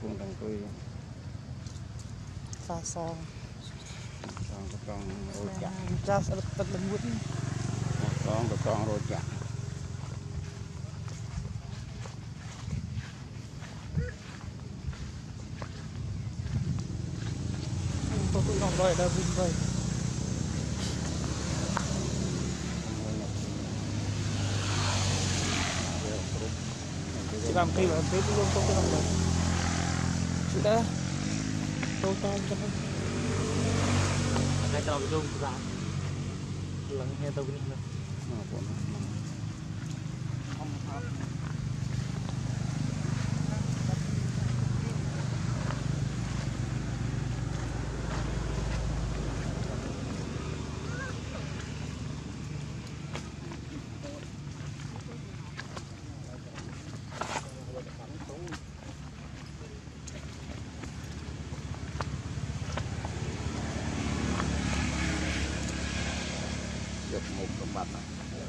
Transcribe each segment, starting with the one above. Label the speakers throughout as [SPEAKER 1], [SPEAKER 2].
[SPEAKER 1] cùng thằng tôi
[SPEAKER 2] xa xong
[SPEAKER 1] con rồi chặt
[SPEAKER 2] ra sẽ tật lên mũi
[SPEAKER 1] con rồi chặt
[SPEAKER 2] tôi cũng không rồi đâu vinh vậy chị làm khi là thế luôn không có làm được chị đã tôi to cho nó hai tàu chung ra lần hai tàu bên này
[SPEAKER 1] được một cái mặt này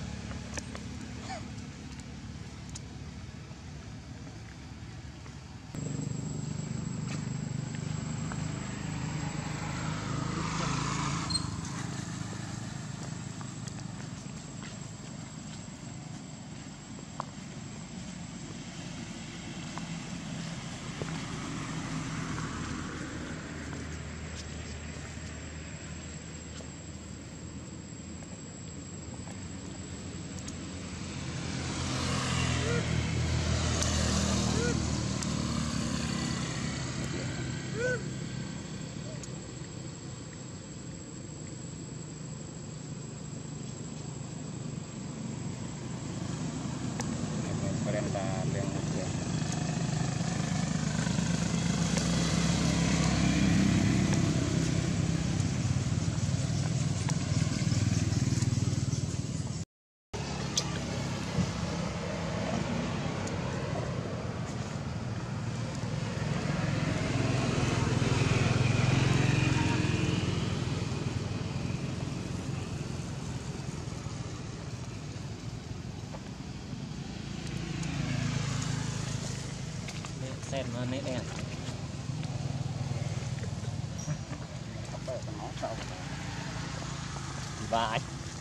[SPEAKER 1] perintah yang
[SPEAKER 2] xem nó nét đen và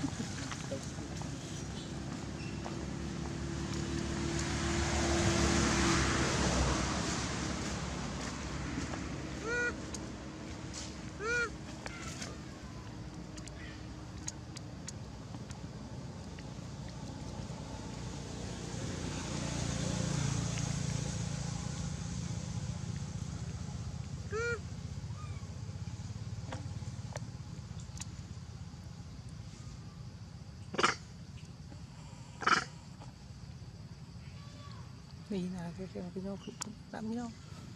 [SPEAKER 2] đi là cái nhau đắm nhau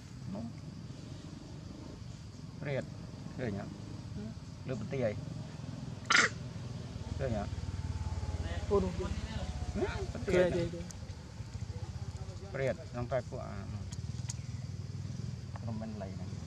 [SPEAKER 1] Riết chơi nhá lưu bật tì chơi nhá
[SPEAKER 2] ô đúng cười
[SPEAKER 1] Riết trong tay của mình lấy này